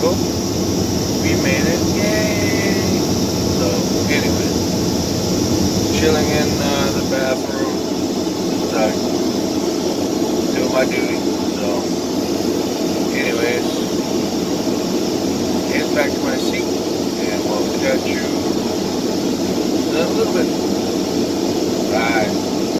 Chicago. We made it. Yay! So, anyway, chilling in the bathroom, just doing my duty. So.